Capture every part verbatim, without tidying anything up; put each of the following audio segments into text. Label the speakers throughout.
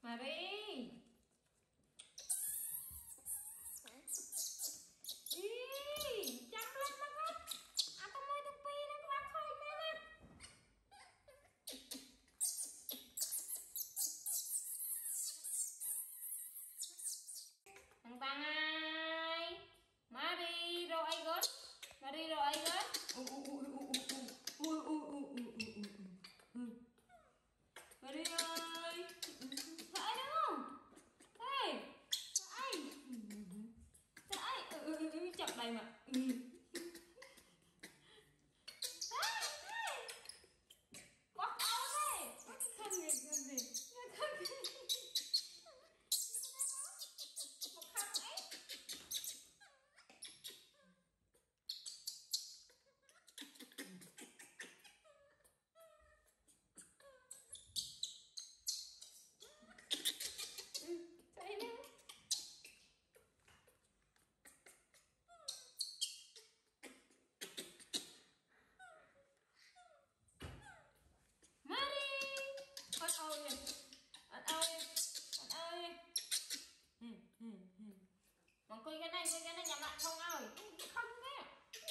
Speaker 1: Marie. Ý, chăm lắm đó con. À tao mới tao pi nó có bác thôi mẹ nè. Thằng Tăng ơi. Marie rồi ai gớt. Marie rồi ai gớt. Ui ui ui ui ui ui ui ui ui. Marie ơi. Phải đúng không? Ê. Phải. Phải. Ừ, ừ, ừ, chậm đây mà. Ừ. Bóc áo này. Không gì, không gì. Không gì. Một khăn ấy. Ừ, chạy đi. Con ơi, con ơi, con ơi. Ừ, ừ, ừ. Còn quay cái này, quay cái này nhắm lại không ơi. Không thế.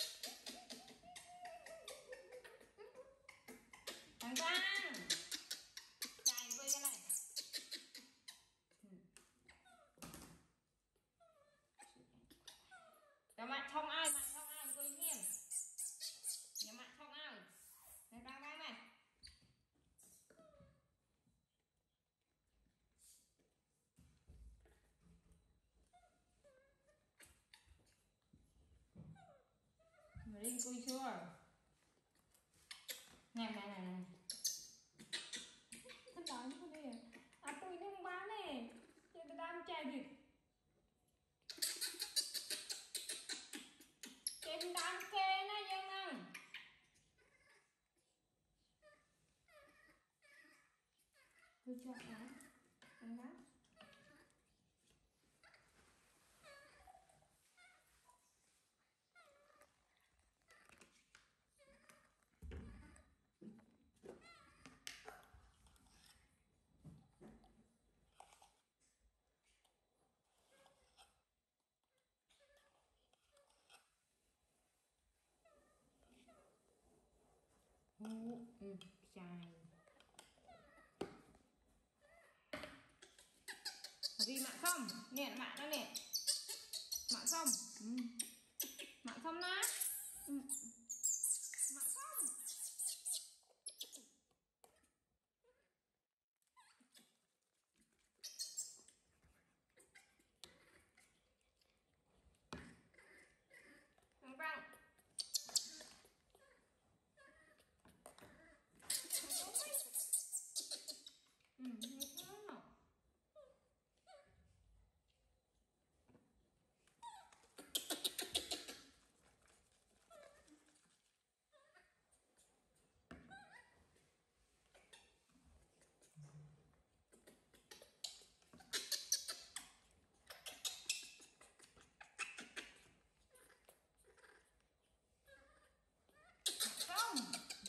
Speaker 1: Thằng Giang. Chạy quay cái này. Ừ. Nhắm lại không ai, mặt không ai, quay nghiêng. Nhắm lại không ai. Này ba ba này. Mà đi cùi chưa? Này này này này. Con nói như thế này. À tôi đang bán này. Chị ta đang chạy gì? Chị đang kê này dân năng. Tôi chọn đó. Anh đó. Hú, ừ, dài. Vì mạng xong, nè mạng đó nè. Mạng xong. Ừ. Mạng xong ná. Ừ. Mạng xong. Thằng Văn. Ừ, như thế nào? Không.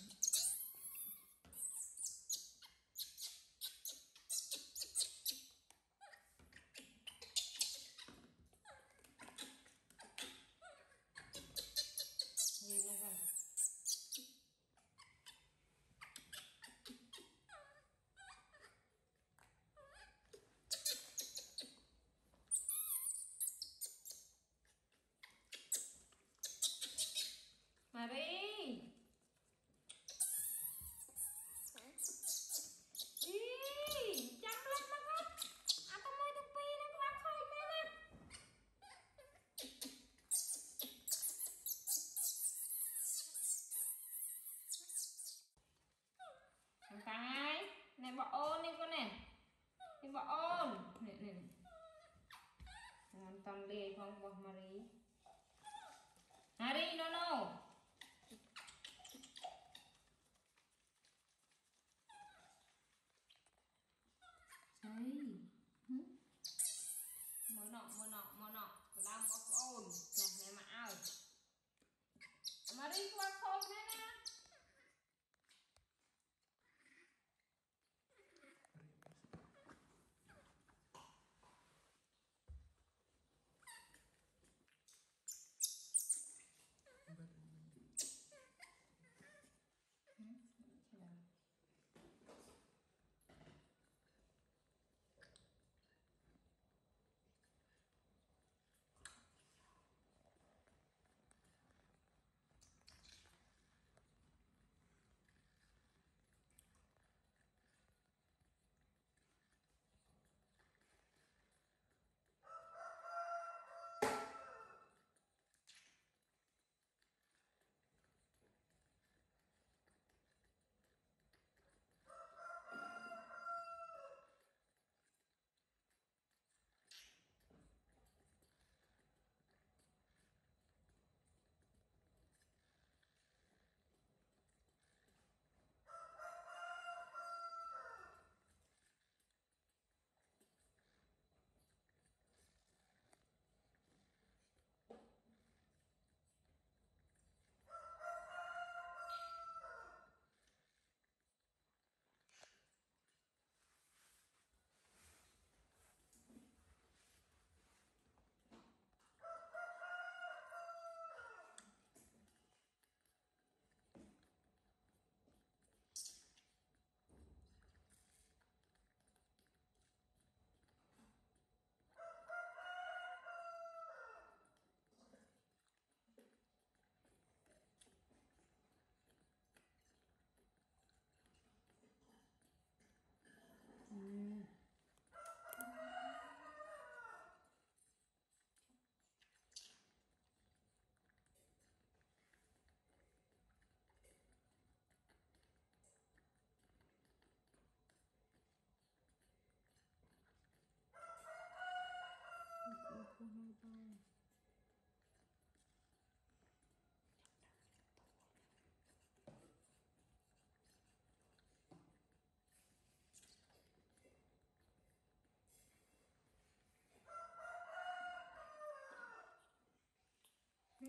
Speaker 1: Nhìn này rồi. Marie. Ý, chăm lắm đó con. À tao mới tao pi nó có bác thôi mẹ nè. Thằng Tăng ơi. Này bỏ ôn đi con này. Đi bỏ ôn. Nè nè nè. Hoàn toàn lê không bỏ Marie. Marie, no no. Đây. Mơ nọ, mơ nọ, mơ nọ. Cái đang có ôn. Này, này mà ơi. Marie qua không nè nè.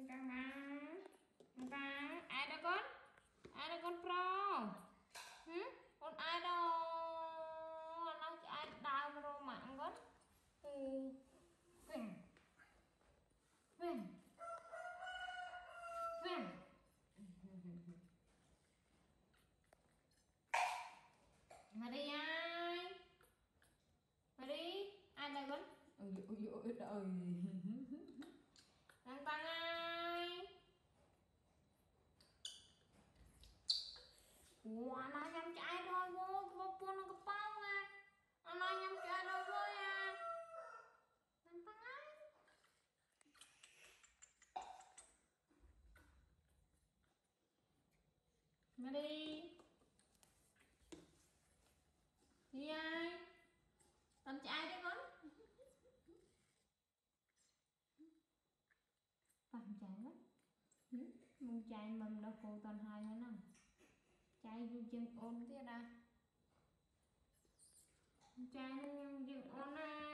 Speaker 1: càng má càng ai đó con ai đó con pro hử con ai đâu nó ai đau pro mạng con ừ vinh vinh vinh Maria ơi Maria ai đây con ôi ôi ôi ôi Tăng Tăng ơi ủa nó nhắm chạy thôi vô vô buôn nó có bao à nó nhắm chạy đâu rồi à Tăng Tăng ơi mà đi đi ai tầm chạy đi con tầm chạy quá mùng chạy mầm đâu cô toàn hai nữa nè chạy vô chân ôn tiết à chạy nó nhưng chân ôn à